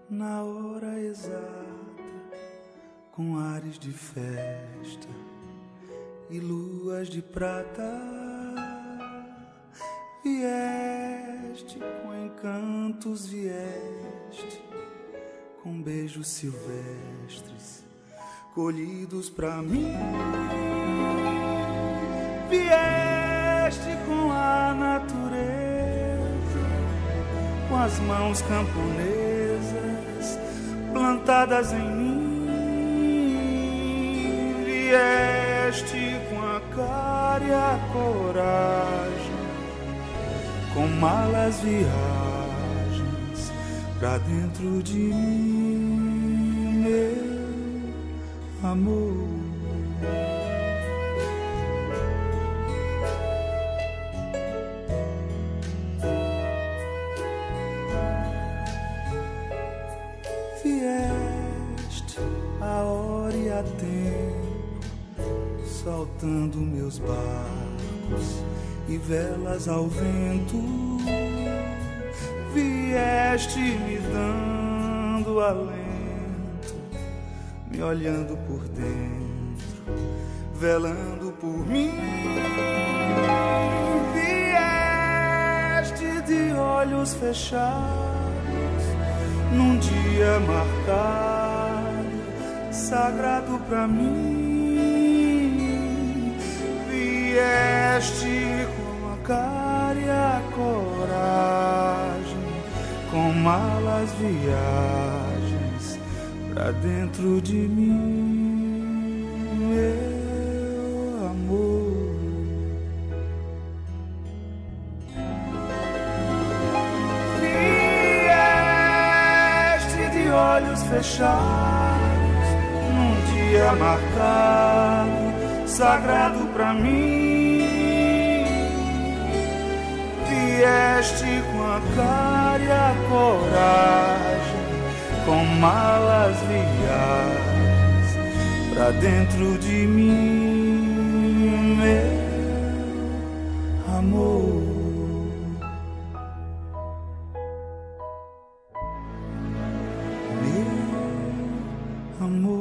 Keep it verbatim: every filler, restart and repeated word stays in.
na hora exata, com ares de festa e luas de prata, vieste com encantos, vieste com beijos silvestres colhidos pra mim, vieste com a natureza, com as mãos camponesas plantadas em mim, vieste com a cara e a coragem, com malas viagens pra dentro de mim, meu amor. Vieste a hora e a tempo, soltando meus barcos e velas ao vento, vieste me dando alento, me olhando por dentro, velando por mim, vieste de olhos fechados num dia marcado, sagrado pra mim, vieste com a cara e a coragem, com malas viagens pra dentro de mim, meu amor. Olhos fechados, num dia marcado, sagrado pra mim, vieste com a cara e a coragem, com malas viagens pra dentro de mim, meu amor. Amor.